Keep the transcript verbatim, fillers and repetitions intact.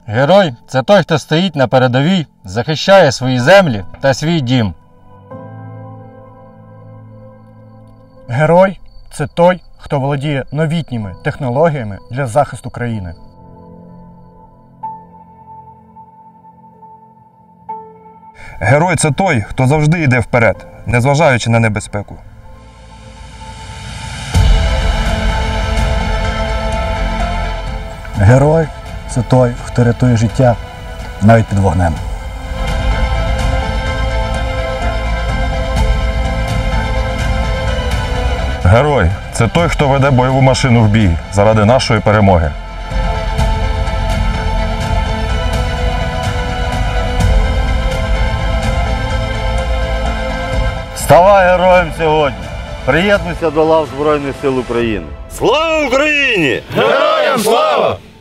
Герой – це той, хто стоїть на передовій, захищає свої землі та свій дім. Герой – це той, хто володіє новітніми технологіями для захисту країни. Герой – це той, хто завжди йде вперед, незважаючи на небезпеку. Герой – це той, хто рятує життя навіть під вогнем. Герой – це той, хто веде бойову машину в бій заради нашої перемоги. Ставай героєм сьогодні! Приєднуйся до лав Збройних сил України! Слава Україні! Героям слава!